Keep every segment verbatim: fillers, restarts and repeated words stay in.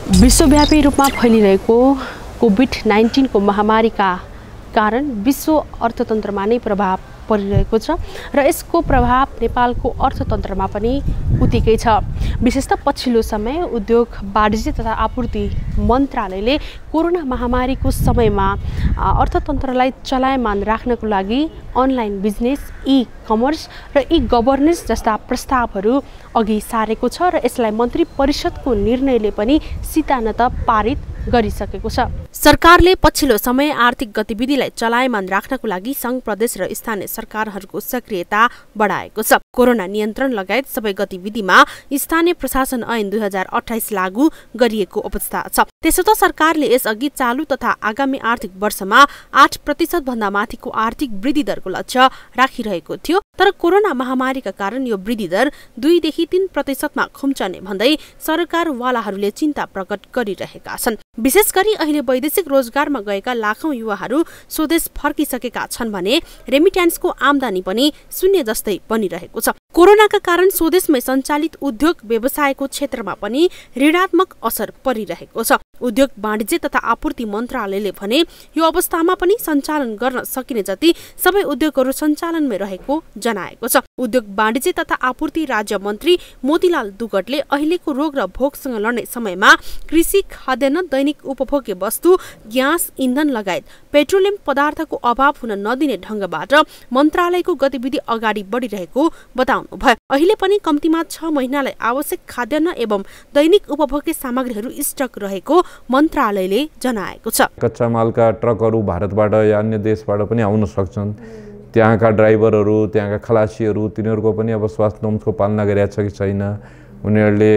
विश्वव्यापी रूपमा फैलिरहेको कोभिड नाइन्टीन को महामारीका कारण विश्व अर्थतन्त्रमा नै प्रभाव परिरहेको छ र यसको प्रभाव नेपालको अर्थतन्त्रमा पनि उत्तिकै छ। विशेषतः पछिल्लो समय उद्योग वाणिज्य तथा आपूर्ति मन्त्रालयले कोरोना महामारीको समयमा अर्थतन्त्रलाई चलायमान राख्नको लागि अनलाइन बिजनेस, ई कमर्स र ई गभर्नेन्स जस्ता प्रस्तावहरू अघि सारेको छ र यसलाई मन्त्री परिषदको निर्णयले पनि सितानत पारित गरिसकेको छ। सरकारले पछिल्लो समय आर्थिक गतिविधिलाई चलायमान राख्नको लागि संघ प्रदेश र स्थानीय सरकारहरूको सक्रियता बढाएको छ। कोरोना नियन्त्रण लगायत सबै गतिविधिमा स्थानीय प्रशासन ऐन दुई हजार अठाइस लागू गरिएको अवस्था छ। त्यसो त सरकारले यसअघि चालू तथा आगामी आर्थिक वर्षमा आठ प्रतिशत भन्दा माथिको आर्थिक वृद्धि दरको लक्ष्य राखिरहेको थियो, तर कोरोना महामारीका कारण यो वृद्धि दर दुईदेखि तीन प्रतिशतमा खुम्चने भन्दै सरकारवालाहरूले चिन्ता प्रकट गरिरहेका छन्। विशेष गरी अहिले वैदेशिक रोजगारमा गएका लाखौं युवाहरू स्वदेश फर्किसकेका छन् भने रेमिट्यान्सको आमदानी पनि शून्य जस्तै बनिरहेको छ। कोरोनाका कारण स्वदेशमै सञ्चालित उद्योग व्यवसायको क्षेत्रमा पनि ऋणात्मक असर परिरहेको छ। उद्योग वाणिज्य तथा आपूर्ति मन्त्रालयले भने यो अवस्थामा पनि सञ्चालन गर्न सकिने जति सबै उद्योगहरू सञ्चालनमै रहेको जनाएको छ। उद्योग वाणिज्य तथा आपूर्ति राज्य मन्त्री मोतीलाल दुगटले अहिलेको रोग र भोकसँग लड्ने समयमा कृषि, खाद्यान्न, दैनिक उपभोग्य वस्तु, ग्यास, इन्धन लगायत पेट्रोलियम पदार्थको अभाव हुन नदिने ढंगबाट मन्त्रालयको गतिविधि अगाडि बढिरहेको बताउनु भयो। अहिले पनि कम्तीमा छ महिनालाई आवश्यक खाद्यान्न एवं दैनिक उपभोग्य सामग्रीहरू स्टक रहेको मन्त्रालयले जनाएको छ। कच्चा मालका ट्रकहरू भारतबाट या अन्य देशबाट पनि आउन सक्छन्। त्यहाँका ड्राइभरहरू, त्यहाँका खलासीहरू, तिनीहरूको पनि अब स्वास्थ्य नोम्सको पालना गरिरहेको छ कि छैन, उनीहरूले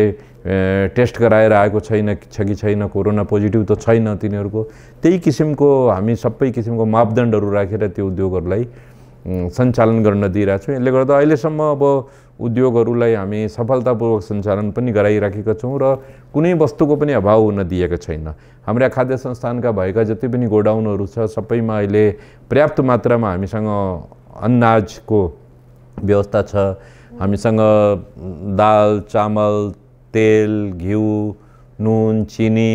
टेस्ट गराएर आएको छैन छ कि छैन, कोरोना पोजिटिभ त छैन तिनीहरूको, त्यही किसिमको हामी सबै किसिमको मापदण्डहरू राखेर त्यो उद्योगहरूलाई सञ्चालन गर्न दिइरहेको छौँ। यसले गर्दा अहिलेसम्म अब उद्योगहरूलाई हामी सफलतापूर्वक सञ्चालन पनि गराइराखेका छौँ र कुनै वस्तुको पनि अभाव हुन दिएको छैन। हाम्रा खाद्य संस्थानका भएका जति पनि गोडाउनहरू छ सबैमा अहिले पर्याप्त मात्रामा हामीसँग अनाजको व्यवस्था छ। हामीसँग दाल, चामल, तेल, घिउ, नुन, चिनी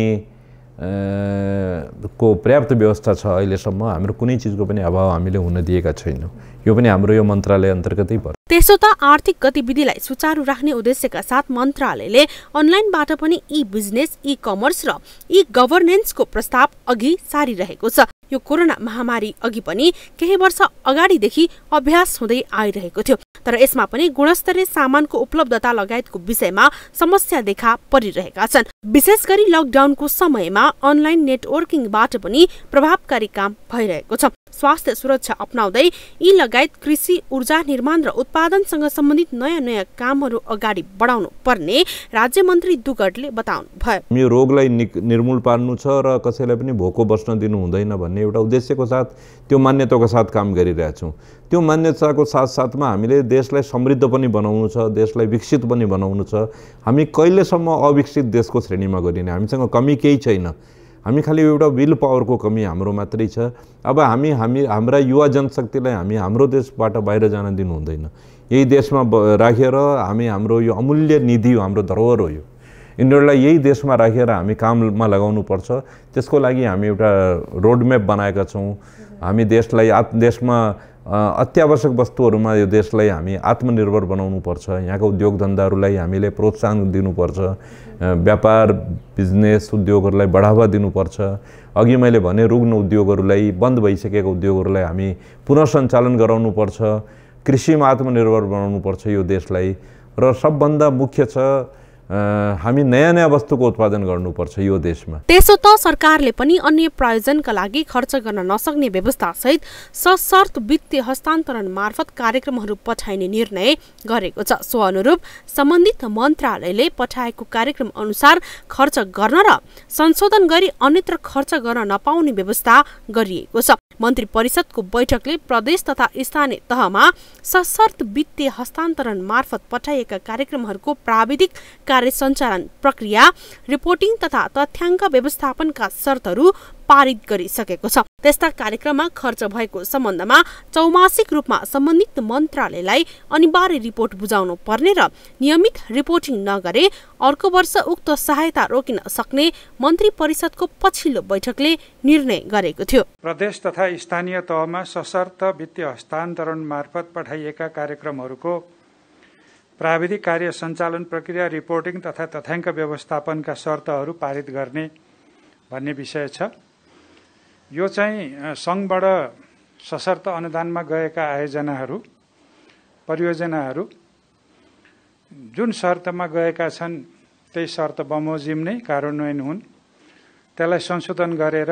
को पर्याप्त व्यवस्था छ। अहिलेसम्म हाम्रो कुनै चिजको पनि अभाव हामीले हुन दिएका छैनौँ। यो पनि हाम्रो यो मन्त्रालय अन्तर्गतै पर्छ। त्यसो त आर्थिक गतिविधिलाई सुचारू राख्ने उद्देश्यका साथ मन्त्रालयले अनलाइनबाट पनि ई बिजनेस, ई कमर्स र ई गभर्नेन्सको प्रस्ताव अघि सारिरहेको छ। यो कोरोना महामारी अघि पनि केही वर्ष अगाडिदेखि अभ्यास हुँदै आइरहेको थियो, तर यसमा पनि गुणस्तरीय सामानको उपलब्धता लगायतको विषयमा समस्या देखा परिरहेका छन्। विशेष गरी लकडाउनको समयमा अनलाइन नेटवर्किङबाट पनि प्रभावकारी काम भइरहेको छ। स्वास्थ्य सुरक्षा अपनाउँदै यी लगायत कृषि, ऊर्जा निर्माण र उत्पादनसँग सम्बन्धित नयाँ नयाँ कामहरू अगाडि बढाउनु पर्ने राज्य मन्त्री दुगटले बताउनु भयो। यो रोगलाई निर्मूल पार्नु छ र कसैलाई पनि भोको बस्न दिनु हुँदैन भन्ने एउटा उद्देश्यको साथ त्यो मान्यताको साथ काम गरिरहेछौँ। त्यो मान्यताको साथसाथमा हामीले देशलाई समृद्ध पनि बनाउनु छ, देशलाई विकसित पनि बनाउनु छ। हामी कहिलेसम्म अविकसित देशको श्रेणीमा गरिने, हामीसँग कमी केही छैन। हामी खालि एउटा विल पावरको कमी हाम्रो मात्रै छ। अब हामी हामी हाम्रा युवा जनशक्तिलाई हामी हाम्रो देशबाट बाहिर जान दिनु हुँदैन। यही देशमा राखेर हामी हाम्रो यो अमूल्य निधि हो, हाम्रो धरोहर हो, यो यिनीहरूलाई यही देशमा राखेर हामी काममा लगाउनु पर्छ। त्यसको लागि हामी एउटा रोडम्याप बनाएका छौँ। हामी देशलाई आत्म देशमा अत्यावश्यक वस्तुहरूमा यो देशलाई हामी आत्मनिर्भर बनाउनु पर्छ। यहाँका उद्योग धन्दाहरूलाई हामीले प्रोत्साहन दिनुपर्छ। व्यापार, बिजनेस, उद्योगहरूलाई बढावा दिनुपर्छ। अघि मैले भने रुग्ण उद्योगहरूलाई, बन्द भइसकेका उद्योगहरूलाई हामी पुनः सञ्चालन गराउनुपर्छ। कृषिमा आत्मनिर्भर बनाउनुपर्छ यो देशलाई। र सबभन्दा मुख्य छ हामी नयाँ नयाँ वस्तुको उत्पादन गर्नुपर्छ यो देशमा। त्यसो त सरकारले पनि अन्य प्रयोजनका लागि खर्च गर्न नसक्ने व्यवस्था सहित सशर्त वित्तीय हस्तान्तरण मार्फत कार्यक्रमहरू पठाइने निर्णय गरेको छ। सो अनुरूप सम्बन्धित मन्त्रालयले पठाएको कार्यक्रम अनुसार खर्च गर्न र संशोधन गरी अन्यत्र खर्च गर्न नपाउने व्यवस्था गरिएको छ। मन्त्री परिषदको बैठकले प्रदेश तथा स्थानीय तहमा सशर्त वित्तीय हस्तान्तरण मार्फत पठाइएका कार्यक्रमहरूको प्राविधिक कार्य सञ्चालन प्रक्रिया, रिपोर्टिङ तथा तथ्याङ्क व्यवस्थापनका शर्तहरू पारित गरिसकेको छ। त्यस्ता कार्यक्रममा खर्च भएको सम्बन्धमा चौमासिक रूपमा सम्बन्धित मन्त्रालयलाई अनिवार्य रिपोर्ट बुझाउनु पर्ने र नियमित रिपोर्टिङ नगरे अर्को वर्ष उक्त सहायता रोकिन सक्ने मन्त्री परिषदको पछिल्लो बैठकले निर्णय गरेको थियो। प्रदेश तथा स्थानीय तहमा सशर्त वित्तीय हस्तान्तरण मार्फत पठाइएका कार्यक्रमहरूको प्राविधिक कार्य सञ्चालन प्रक्रिया, रिपोर्टिङ तथा तथ्याङ्क व्यवस्थापनका शर्तहरू पारित गर्ने भन्ने विषय छ। यो चाहिँ सङ्घबाट सशर्त अनुदानमा गएका आयोजनाहरू, परियोजनाहरू जुन शर्तमा गएका छन् त्यही शर्त बमोजिम नै कार्यान्वयन हुन्, त्यसलाई संशोधन गरेर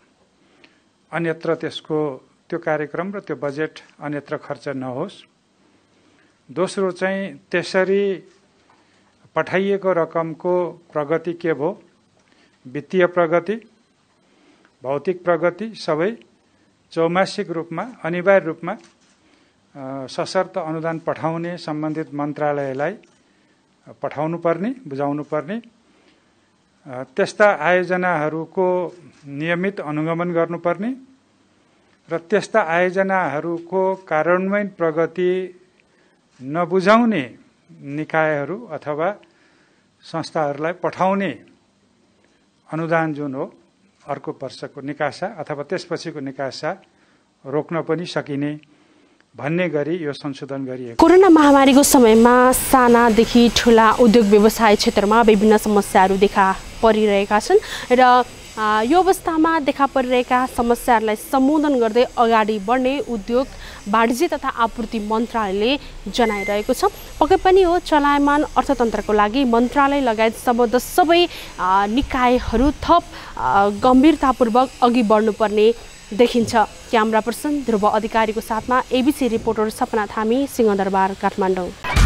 अन्यत्र त्यसको त्यो कार्यक्रम र त्यो बजेट अन्यत्र खर्च नहोस्। दोस्रो चाहिँ त्यसरी पठाइएको रकमको प्रगति के भयो, वित्तीय प्रगति, भौतिक प्रगति सबै चौमासिक रूपमा अनिवार्य रूपमा सशर्त अनुदान पठाउने सम्बन्धित मन्त्रालयलाई पठाउनु पर्ने, बुझाउनु पर्ने। त्यस्ता आयोजनाहरूको नियमित अनुगमन गर्नुपर्ने र त्यस्ता आयोजनाहरूको कार्यान्वयन प्रगति नबुझाउने निकायहरू अथवा संस्थाहरूलाई पठाउने अनुदान जुन हो अर्को वर्षको निकासा अथवा त्यसपछिको निकासा रोक्न पनि सकिने भन्ने गरी यो संशोधन गरिएको। कोरोना महामारीको समयमा सानादेखि ठुला उद्योग व्यवसाय क्षेत्रमा विभिन्न समस्याहरू देखा परिरहेका छन् र यो अवस्थामा देखा परिरहेका समस्याहरूलाई सम्बोधन गर्दै अगाडि बढ्ने उद्योग, वाणिज्य तथा आपूर्ति मन्त्रालयले जनाइरहेको छ। पक्कै पनि हो, चलायमान अर्थतन्त्रको लागि मन्त्रालय लगायत सम्बद्ध सबै निकायहरू थप गम्भीरतापूर्वक अघि बढ्नुपर्ने देखिन्छ। क्यामेरा पर्सन ध्रुव अधिकारीको साथमा एबीसी रिपोर्टर सपना थामी, सिंहदरबार, काठमाडौँ।